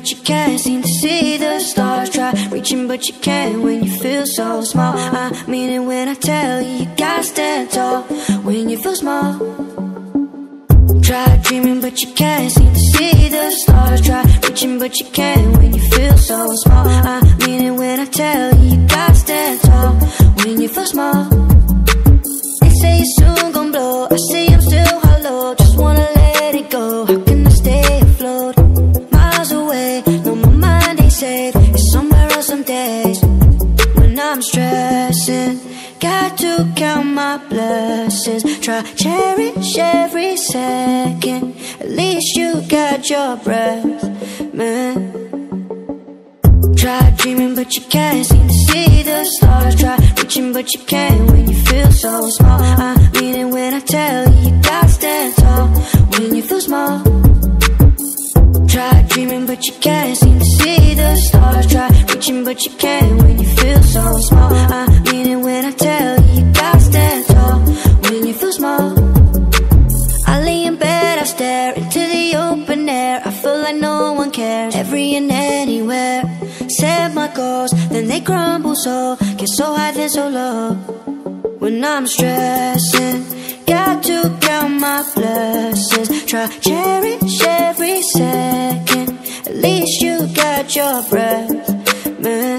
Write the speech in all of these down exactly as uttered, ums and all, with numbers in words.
but you can't seem to see the stars. Try reaching but you can't when you feel so small. I mean it when I tell you you gotta stand tall when you feel small. Try dreaming but you can't seem to see the stars. Try reaching but you can't when you feel so small. I mean it when I tell you you gotta stand tall when you feel small. They say you're soon gon' blow, I say I'm still hollow. Just wanna let it go, how can I stay afloat? Miles away, no my mind ain't safe. It's somewhere else some days when I'm stressing. Got to count my blessings. Try cherish every second. At least you got your breath, man. Try dreaming but you can't seem to see the stars. Try reaching but you can't when you feel so small. I mean it when I tell you you gotta stand tall when you feel small. Try dreaming but you can't seem to see the stars. Try reaching but you can't when you feel so small. I mean it when I tell you you gotta stand tall when you feel small. I lay in bed, I stare into the open air. I feel like no one cares, every and anywhere. Set my goals, then they crumble so. Get so high then so low. When I'm stressing, got to count my blessings. Try cherish every second. At least you got your breath, man.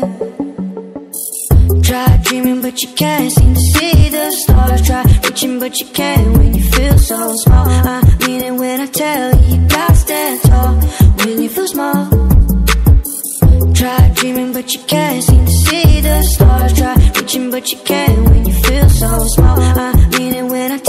Try dreaming but you can't seem to see the stars. Try reaching but you can't when you feel so small. I mean it when I tell you you gotta stand tall when you feel small. Try dreaming but you can't seem to see the stars. Try reaching but you can't when you feel so small. I mean it when I